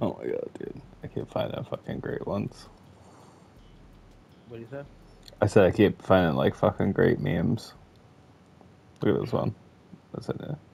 Oh my god, dude. I keep finding fucking great ones. What do you say? I said I keep finding like fucking great memes. Look at this one. What's in it?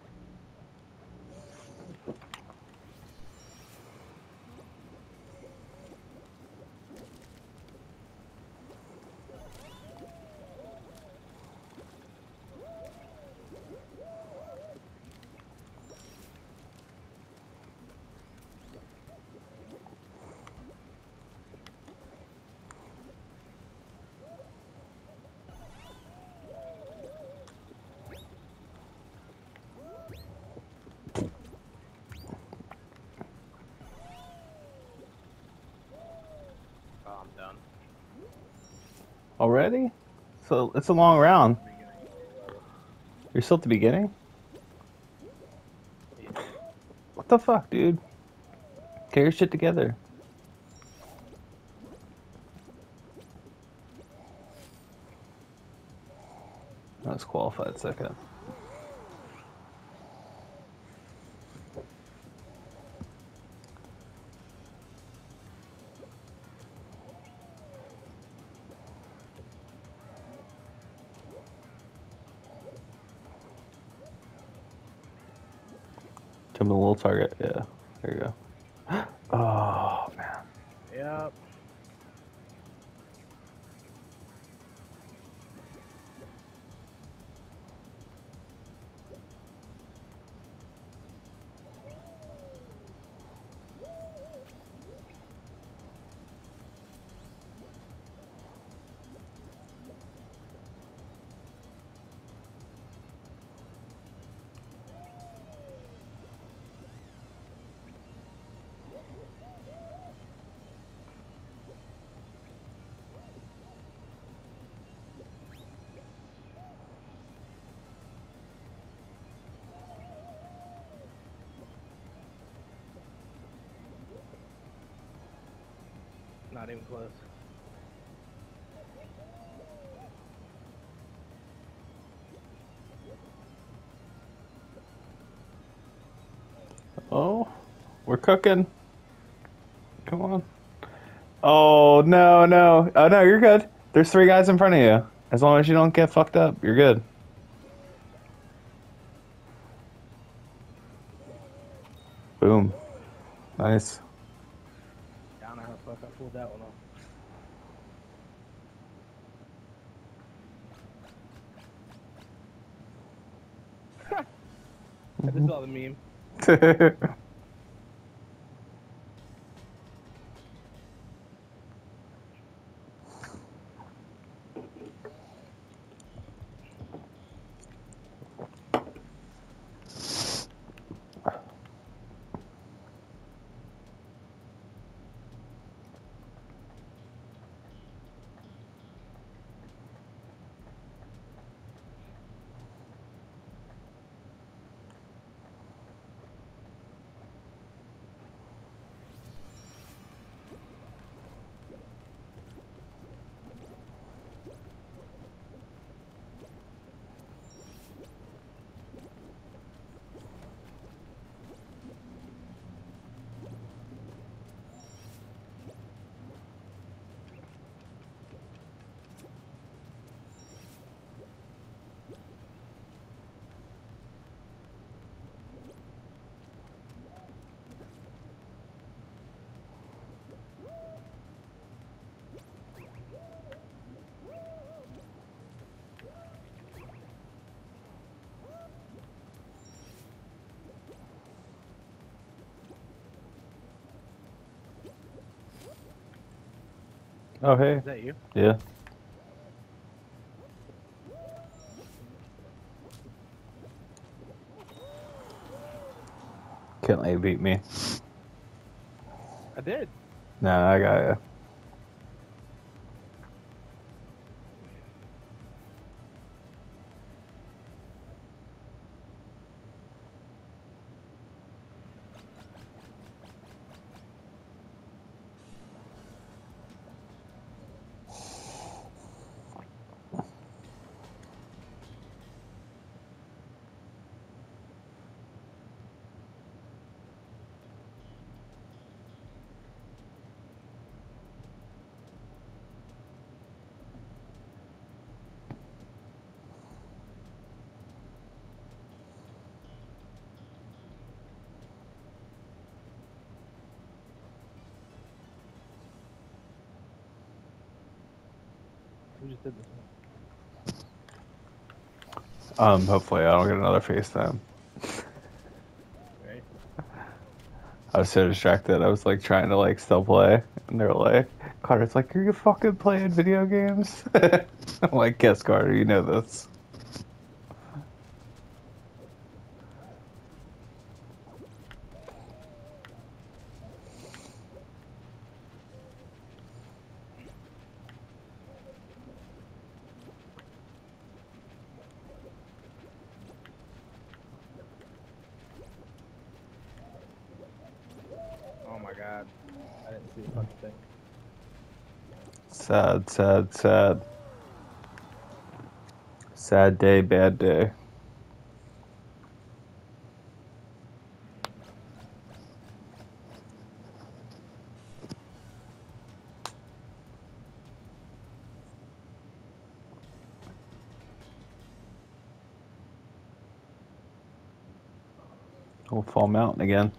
Oh, I'm done. Already? So it's a long round. Beginning. You're still at the beginning? Yeah. What the fuck, dude? Get your shit together. That's qualified second. Jump the little target. Yeah. There you go. Oh, man. Yep. Not even close. Oh, we're cooking. Come on. Oh, no, no. Oh, no, you're good. There's three guys in front of you. As long as you don't get fucked up, you're good. Boom. Nice. I don't know how the fuck I pulled that one off. I just saw the meme. Oh, hey. Is that you? Yeah. Can't let you beat me. I did. Nah, I got you. just did this one. Hopefully I don't get another FaceTime. Right? I was so distracted. I was like trying to like still play, and they're like, Carter's like, "Are you fucking playing video games?" I'm like, "Yes, Carter, you know this." Oh my god. I didn't see the fucking thing. Sad, sad, sad. Sad day, bad day. We'll fall mountain again.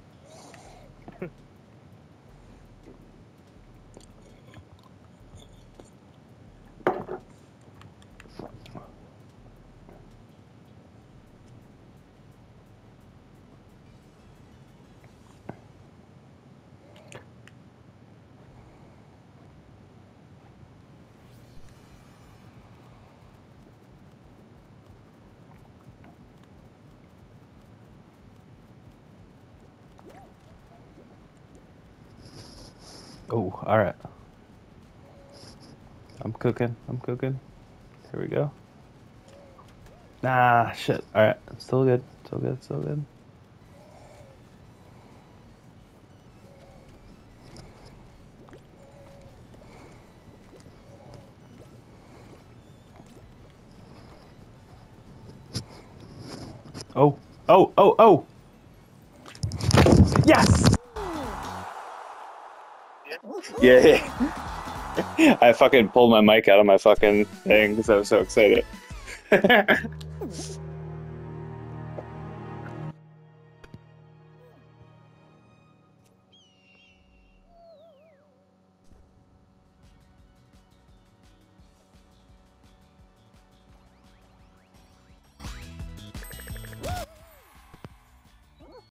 Oh, all right. I'm cooking. I'm cooking. Here we go. Nah, shit. All right. Still good. Still good. Still good. Oh. Oh. Oh. Oh. Yes. Yeah. I fucking pulled my mic out of my fucking thing because I was so excited.